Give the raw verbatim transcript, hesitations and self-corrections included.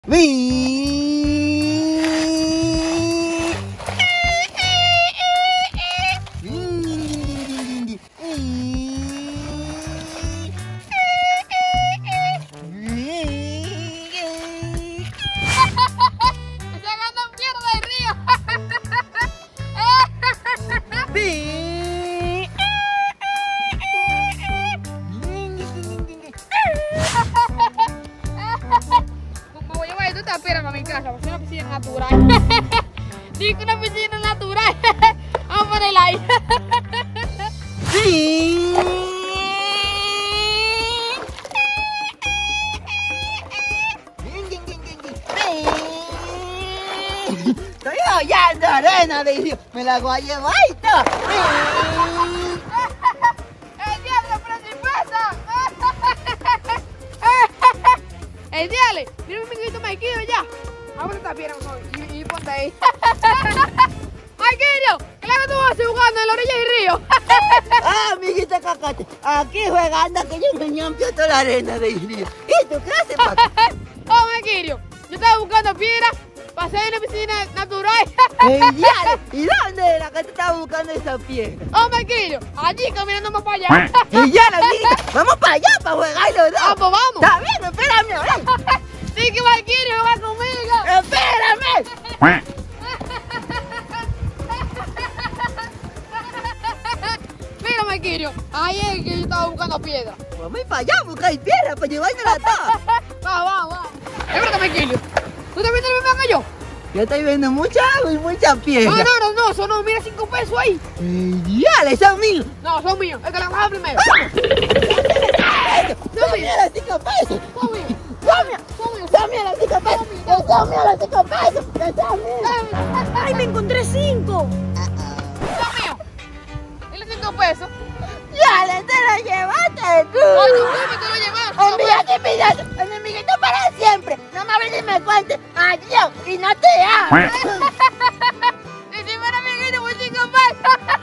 Es una piscina natural. Sí, que una piscina natural. Vamos a ponerla ahí. Sí. Estoy hollando arena de Dios. Me la voy a llevar y todo. ¡El diablo, pero sin pasa! ¡El diablo! Mira un amiguito Maikito ya. Ahora está bien, y, y ponte ahí. Maikito, ¿qué es lo que tú vas jugando en la orilla del río? Ah, amiguita Cacate, aquí jugando que yo me ñampio toda la arena de río. ¿Y tú qué haces, papá? Oh, Maikito, yo estaba buscando piedras. Pasé en una piscina natural. ¡Ey, diablo! ¿Y dónde era que tú estabas buscando esa piedra? Oh, Maikito, allí caminando más para allá. ¡Ey, diablo, amiguita! ¡Vamos para allá para jugar los dos! ¡Vamos, vamos! ¡Está bien, espérame ahora! ¡Sí que Maikito juega conmigo! ¡Espérame! Mira, Maikito, ahí es que yo estaba buscando piedra. Vamos a ir para allá a buscar piedra para llevármela toda. Vamos, vamos, vamos. Es verdad, Maikito. ¿Tú también te lo mismo que yo? Yo estoy viendo mucha agua y mucha piedra. No, no, no, no, eso no, mira cinco pesos ahí. ¡Ey, diablo, son míos! No, son míos, es que la baja primero. ¡Son míos los cinco pesos! Son míos, ¡Son míos! son míos. ¡Son míos los cinco pesos! ¡Que son míos los cinco pesos! ¡Que son míos! ¡Ay, me encontré cinco! Son míos. ¿Y los cinco pesos? ¡Dale, te lo llevaste tú! ¡Ay, no, me te lo llevaste! ¡Envíate, envíate! ¡Enemiguito para siempre! ¡No me hables ni me cuentes! ¡Adiós! ¡Y no te amo! Y si fuera amiguito por cinco pesos.